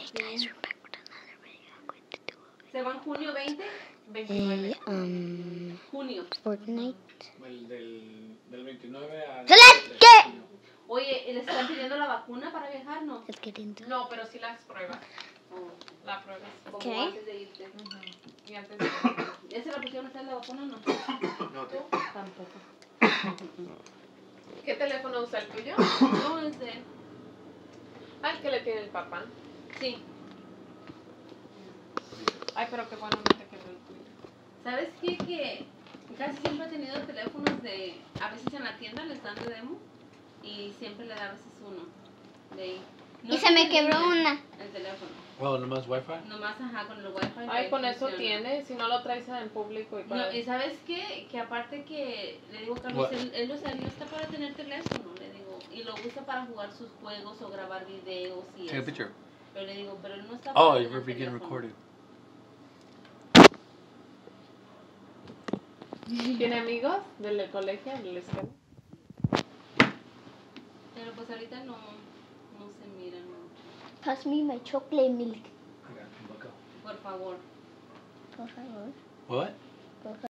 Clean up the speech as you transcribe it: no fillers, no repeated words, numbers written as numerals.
¿Se va en junio 20? 29. Junio. Fortnite. Del 29 al... ¿Qué? Oye, ¿les están pidiendo la vacuna para viajar, no? Let's get into it. No, pero sí las pruebas. Oh, La pruebas. como ¿Qué? antes de irte. Y antes de... ¿Esa la pusieron ustedes la vacuna o no? No, ¿Tú? Tampoco. ¿Qué teléfono usa el tuyo? No, es de él. Ah, el que le tiene el papá. Sí. Ay, pero qué bueno no te quedó el tuyo. ¿Sabes qué? Que casi siempre he tenido teléfonos de... A veces en la tienda les dan de demo y siempre le da a veces uno de ahí. No Y se me tiene quebró línea una. el teléfono. Oh, nomás Wi-Fi. Nomás, ajá, con el wifi. Ay, con eso funciona. tiene. Si no lo traes en público y para... No, y ¿sabes qué? Que aparte que le digo a Carlos, What? él no está para tener teléfono, le digo, y lo usa para jugar sus juegos o grabar videos y Take a eso. picture. Pero le digo, pero él no está Oh, para you're tener beginning teléfono. recording. ¿Tiene amigos del colegio, de la escuela? Pero pues ahorita no se miran mucho. Pass me my chocolate milk. Por favor. Por favor. What?